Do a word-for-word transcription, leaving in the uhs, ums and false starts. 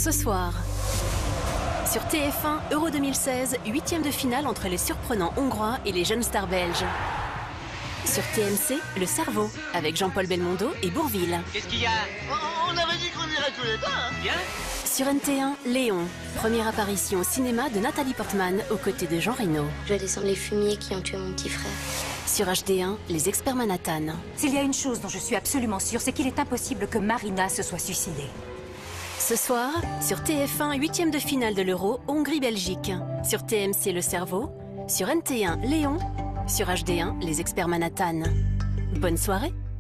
Ce soir, sur T F un, Euro deux mille seize, huitième de finale entre les surprenants hongrois et les jeunes stars belges. Sur T M C, Le Cerveau, avec Jean-Paul Belmondo et Bourvil. Qu'est-ce qu'il y a? On avait dit qu'on irait tous les deux, hein? Bien. Sur N T un, Léon, première apparition au cinéma de Nathalie Portman aux côtés de Jean Reno. Je descends les fumiers qui ont tué mon petit frère. Sur H D un, Les Experts Manhattan. S'il y a une chose dont je suis absolument sûre, c'est qu'il est impossible que Marina se soit suicidée. Ce soir, sur T F un, huitième de finale de l'Euro, Hongrie-Belgique. Sur T M C, Le Cerveau. Sur N T un, Léon. Sur H D un, Les Experts Manhattan. Bonne soirée!